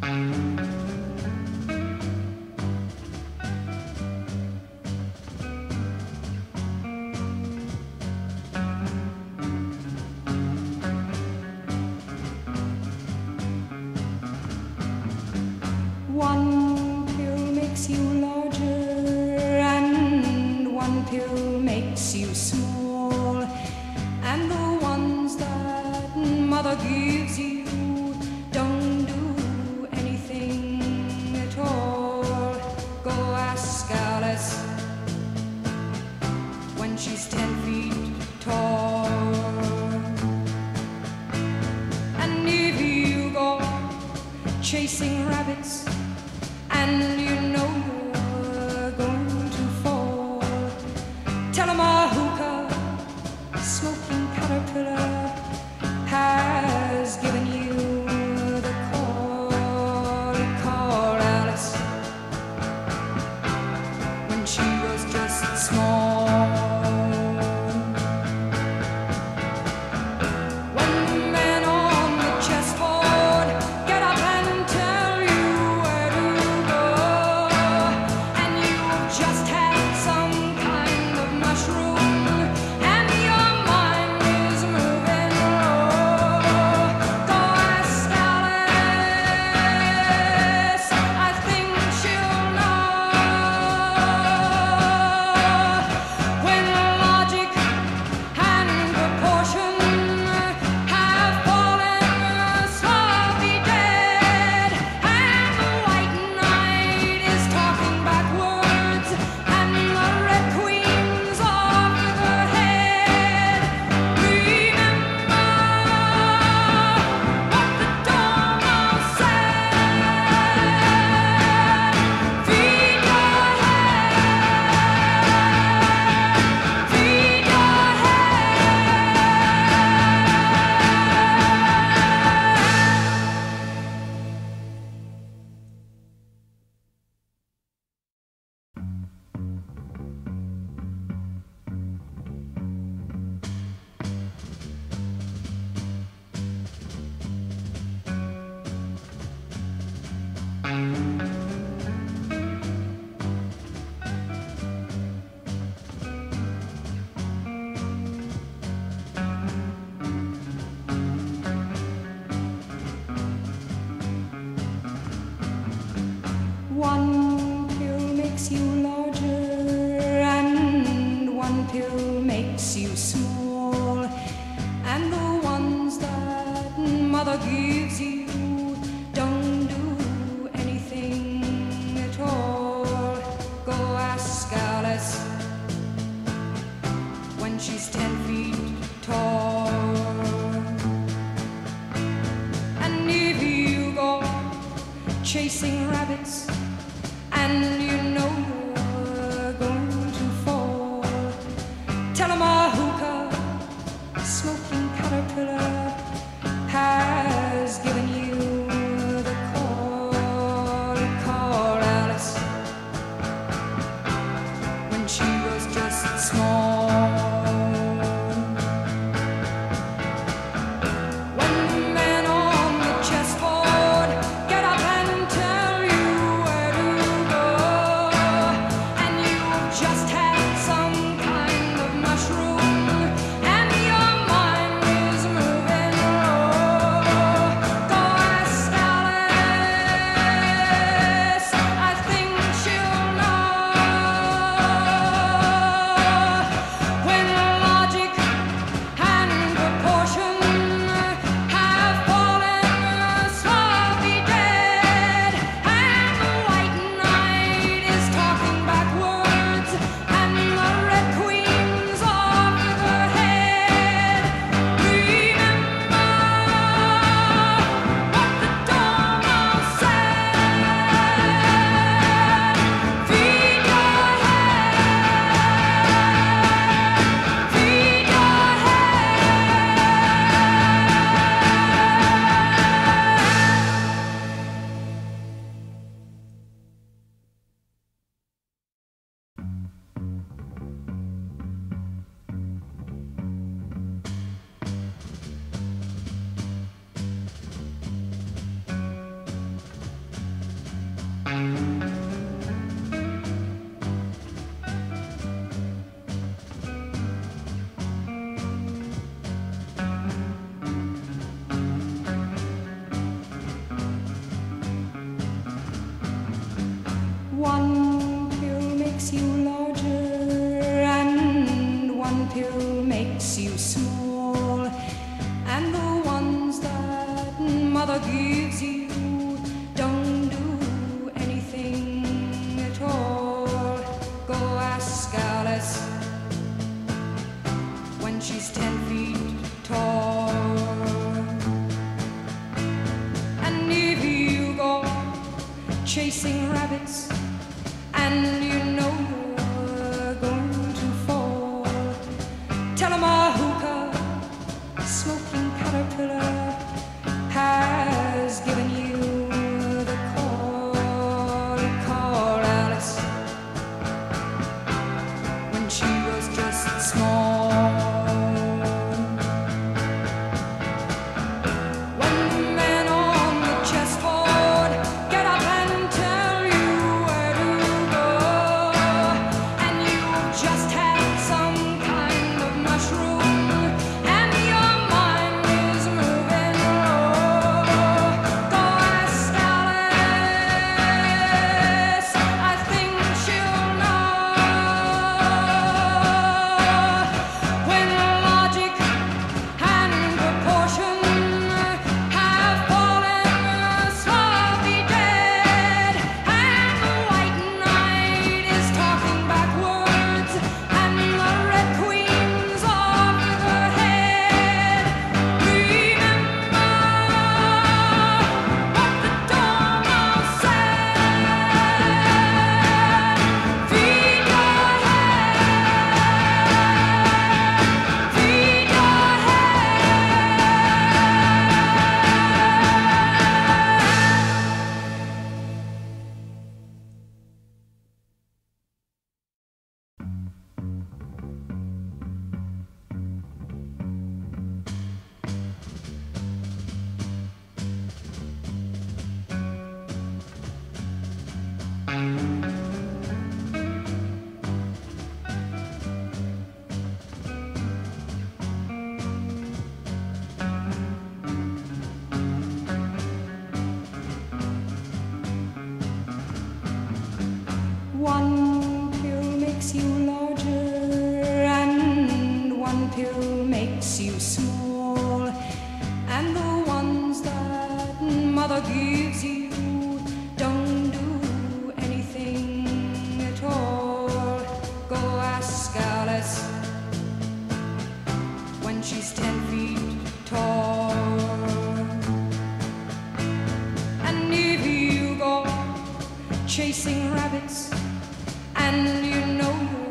One pill makes you larger and one pill makes you small, and the ones that mother gives you don't do anything at all. Go ask Alice when she's 10 feet tall. And if you go chasing rabbits and you know you're going to fall, tell 'em a hookah smoking caterpillar has given you the call. Call Alice when she was just small. When the men on the chessboard get up and tell you where to go, and you've just had some kind of mushroom and your mind is moving low, go ask Alice, I think she'll know. When logic and proportion have fallen sloppy dead, and the white knight is talking backwards, and the red queen's off with her head, remember what the Dormouse said. Feed your head, feed your One pill makes you larger and one pill makes you small, and the ones that mother gives you don't do anything at all. Go ask Alice when she's 10 feet tall. And if you go chasing rabbits and you know you're going to fall, tell 'em a hookah smoking caterpillar has given you the call. Call Alice when she was just small. When the men on the chessboard get up and tell you where to go, and you know you're going to fall. Tell 'em a hookah smoking caterpillar has given you the call. Call Alice when she was just small. When the men on the chessboard get up and tell you where to go, and you've just had some kind of mushroom, and your mind is moving low, go ask Alice. I think she'll know. When logic and proportion have fallen slowly dead, and the white knight is talking backwards, and the red queen's off with her head, remember what the Dormouse said. Feed your head, feed your One pill makes you larger, and one pill makes you small, and the ones that mother gives you don't do anything at all. Go ask Alice when she's 10 feet tall. And if you go chasing rabbits, and you know you're